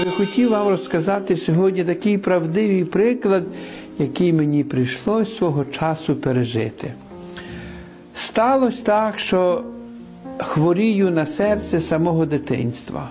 Я би хотів вам розказати сьогодні такий правдивий приклад, який мені прийшлось свого часу пережити. Сталося так, що хворію на серце з самого дитинства.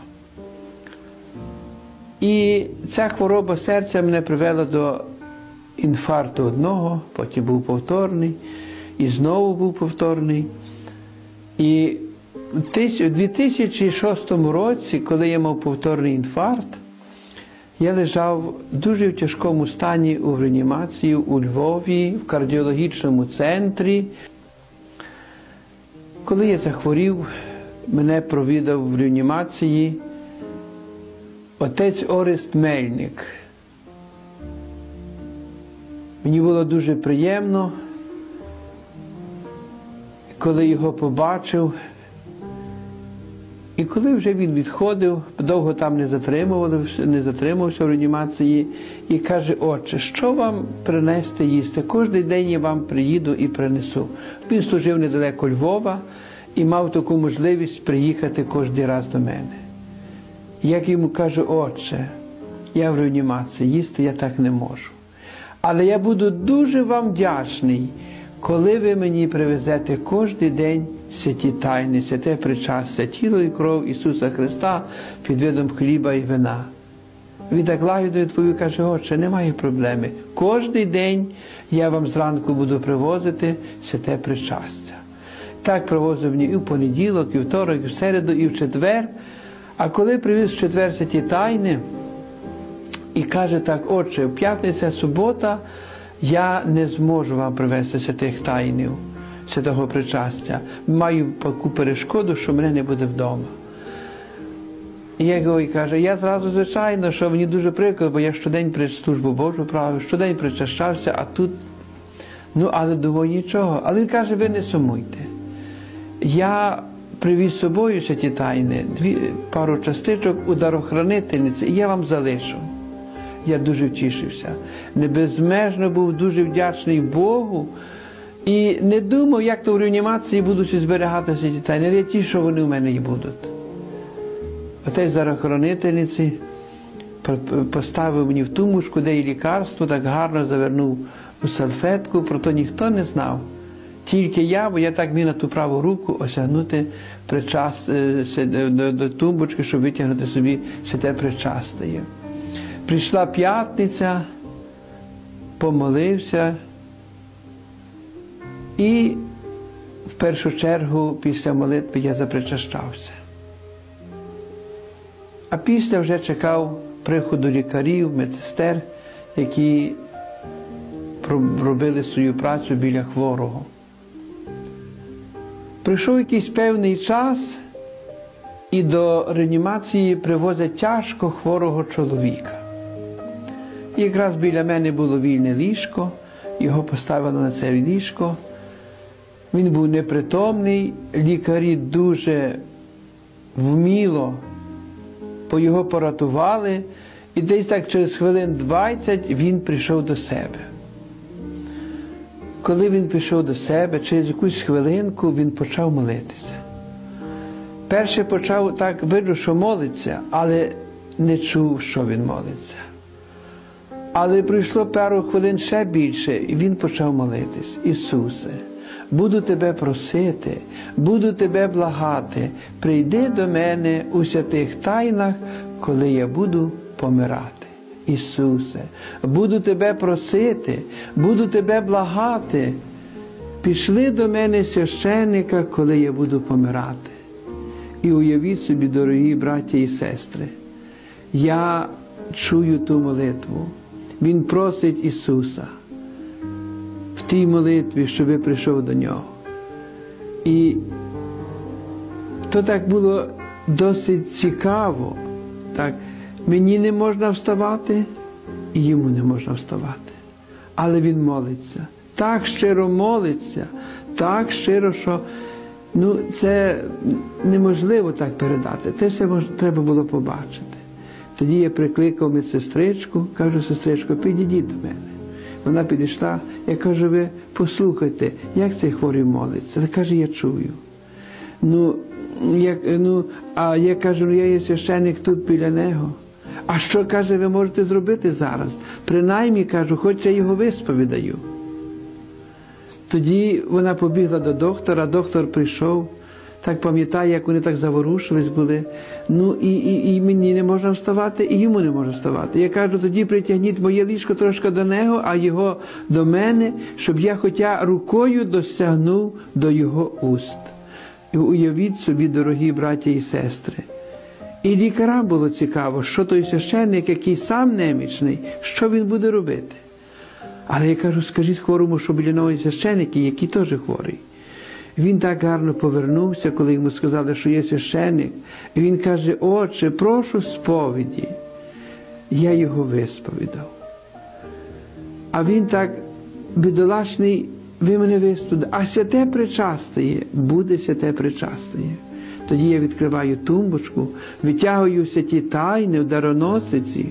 І ця хвороба серця мене привела до інфаркту одного, потім був повторний, і знову був повторний. І у 2006 році, коли я мав повторний інфаркт, я лежав дуже в тяжкому стані у реанімації у Львові, в кардіологічному центрі. Коли я захворів, мене провідав в реанімації отець Орест Мельник. Мені було дуже приємно, коли його побачив. І коли вже він відходив, довго там не затримався в реанімації, і каже: «Отче, що вам принести їсти? Кожен день я вам приїду і принесу». Він служив недалеко Львова і мав таку можливість приїхати кожен раз до мене. Як йому кажу: «Отче, я в реанімації, їсти я так не можу. Але я буду дуже вам вдячний, коли ви мені привезете кожен день святі тайни, святе причастя, тіло і кров Ісуса Христа під видом хліба і вина». Він так лагідно відповів, каже: «Отче, немає проблеми. Кожен день я вам зранку буду привозити святе причастя». Так привозив мені і в понеділок, і в второк, і в середу, і в четвер. А коли привіз в четвер святі тайни, і каже так: «Отче, в п'ятниця, субота я не зможу вам привезти святих тайнів, святого причастя. Маю таку перешкоду, що мене не буде вдома». І я його каже: «Я зразу, звичайно, що мені дуже прикро, бо я щодень при службу Божу правив, щодень причащався, а тут, але думаю, нічого». Але він каже: «Ви не сумуйте. Я привіз з собою святі тайни, пару частичок у дарохранительниці, і я вам залишу». Я дуже втішився. Безмежно був дуже вдячний Богу. І не думав, як то в реанімації будуть зберігати святі тайни. Але я ті, що вони в мене і будуть. Отець дарохранительниці поставив мені в тумбочку, де і лікарство, так гарно завернув у салфетку, про то ніхто не знав. Тільки я, бо я так міг на ту праву руку осягнути до тумбочки, щоб витягнути собі святе причастя. Прийшла п'ятниця, помолився і в першу чергу після молитви я запричащався. А після вже чекав приходу лікарів, медсестер, які робили свою працю біля хворого. Прийшов якийсь певний час, і до реанімації привозять тяжко хворого чоловіка. І якраз біля мене було вільне ліжко, його поставили на це ліжко. Він був непритомний, лікарі дуже вміло його поратували, і десь так через хвилин 20 він прийшов до себе. Коли він прийшов до себе, через якусь хвилинку він почав молитися. Перше почав так, видно, що молиться, але не чув, що він молиться. Але пройшло пару хвилин ще більше, і він почав молитись: «Ісусе, буду Тебе просити, буду Тебе благати, прийди до мене у святих тайнах, коли я буду помирати. Ісусе, буду Тебе просити, буду Тебе благати, пішли до мене священника, коли я буду помирати». І уявіть собі, дорогі браття і сестри, я чую ту молитву. Він просить Ісуса в тій молитві, щоб я прийшов до Нього. І то так було досить цікаво. Так, мені не можна вставати, і йому не можна вставати. Але він молиться. Так щиро молиться, так щиро, що це неможливо так передати. Це все треба було побачити. Тоді я прикликав медсестричку, кажу: «Сестричко, підійдіть до мене». Вона підійшла, я кажу: «Ви послухайте, як цей хворий молиться?» Вона каже: «Я чую». А я кажу: «Я є священник тут біля нього». А що, каже, ви можете зробити зараз? Принаймні, кажу, хоч я його висповідаю. Тоді вона побігла до доктора, доктор прийшов, так пам'ятаю, як вони так заворушились були. Ну і мені не можна вставати, і йому не можна вставати. Я кажу, тоді притягніть моє ліжко трошки до нього, а його до мене, щоб я хоча рукою досягнув до його уст. І уявіть собі, дорогі браті і сестри. І лікарям було цікаво, що той священник, який сам немічний, що він буде робити. Але я кажу, скажіть хворому, що біля нього є священник, який теж хворий. Він так гарно повернувся, коли йому сказали, що є священник. І він каже, отче, прошу сповіді. Я його висповідав. А він так, бідолашний, ви мене висповідали. А святе причастіє, буде святе причастіє. Тоді я відкриваю тумбочку, витягую святі тайни в дароносиці,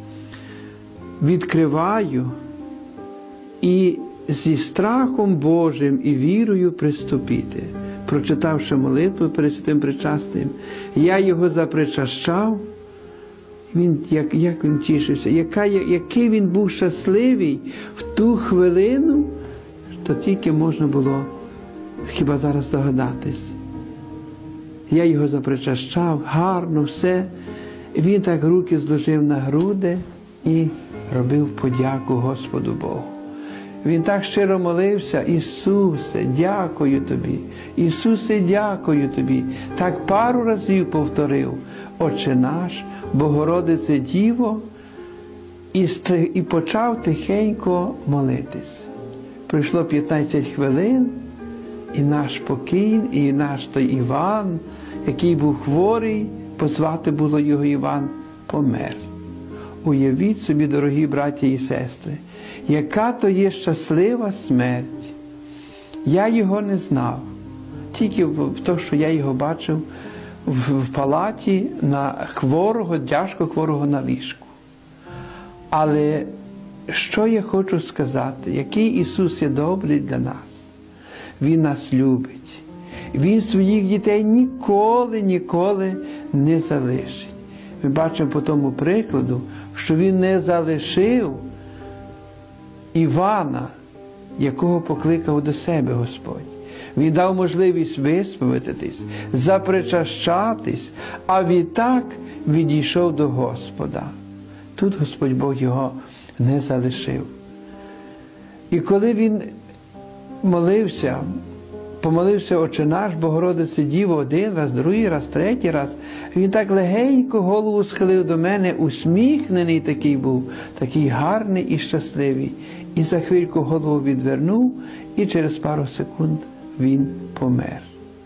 відкриваю і зі страхом Божим і вірою приступити. Прочитавши молитву перед святим причастям, я його запричащав. Він, як він тішився, який він був щасливий в ту хвилину, то тільки можна було хіба зараз догадатись. Я його запричащав, гарно все. Він так руки зложив на груди і робив подяку Господу Богу. Він так щиро молився, Ісусе, дякую Тобі, Ісусе, дякую Тобі. Так пару разів повторив, Отче наш, Богородице Діво, і почав тихенько молитись. Пройшло 15 хвилин, і наш покій, і наш той Іван, який був хворий, позвати було його Іван, помер. Уявіть собі, дорогі браті і сестри, яка то є щаслива смерть. Я його не знав, тільки в те, що я його бачив в палаті на хворого, тяжко хворого на ліжку. Але що я хочу сказати, який Ісус є добрий для нас. Він нас любить. Він своїх дітей ніколи не залишить. Ми бачимо по тому прикладу, що Він не залишив Івана, якого покликав до себе Господь. Він дав можливість висповідатись, запричащатись, а відтак відійшов до Господа. Тут Господь Бог його не залишив. І коли він помолився Отче наш, Богородице Діво, один раз, другий раз, третій раз, він так легенько голову схилив до мене, усміхнений такий був, такий гарний і щасливий. І за хвильку голову відвернув, і через пару секунд він помер.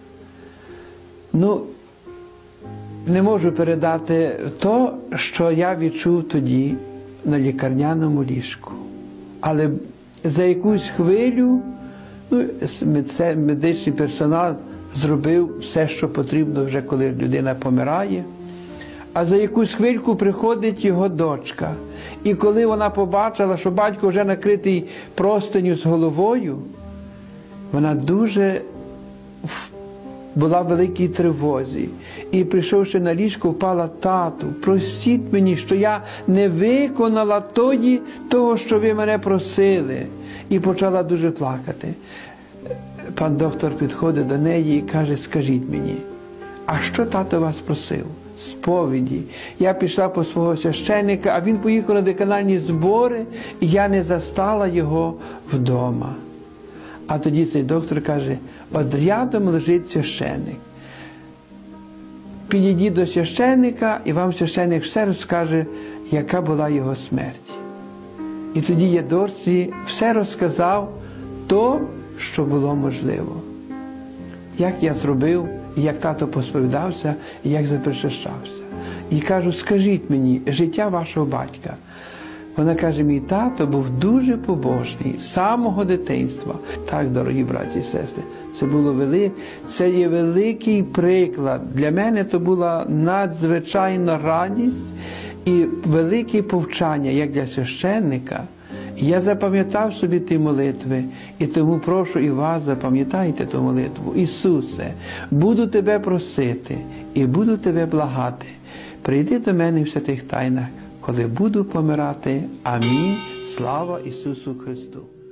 Ну, не можу передати то, що я відчув тоді на лікарняному ліжку. Але за якусь хвилю медичний персонал зробив все, що потрібно вже, коли людина помирає. А за якусь хвильку приходить його дочка. І коли вона побачила, що батько вже накритий простиню з головою, вона дуже була в великій тривозі. І, прийшовши на ліжко, впала: тату, простіть мені, що я не виконала того, що ви мене просили. І почала дуже плакати. Пан доктор підходить до неї і каже: скажіть мені, а що тато вас просив? Сповіді. Я пішла по свого священника, а він поїхав на деканальні збори, і я не застала його вдома. А тоді цей доктор каже: от рядом лежить священник. Підійдіть до священника, і вам священник все розкаже, яка була його смерть. І тоді я дочці все розказав то, що було можливо. Як я зробив, і як тато посповідався, і як запричащався. І кажу: скажіть мені, життя вашого батька. Вона каже: мій тато був дуже побожний, з самого дитинства. Так, дорогі браті і сестри, це є великий приклад. Для мене то була надзвичайна радість і велике повчання, як для священника. Я запам'ятав собі ті молитви, і тому прошу і вас, запам'ятайте ту молитву. Ісусе, буду Тебе просити і буду Тебе благати. Прийди до мене в святих тайнах, коли буду помирати. Амінь. Слава Ісусу Христу!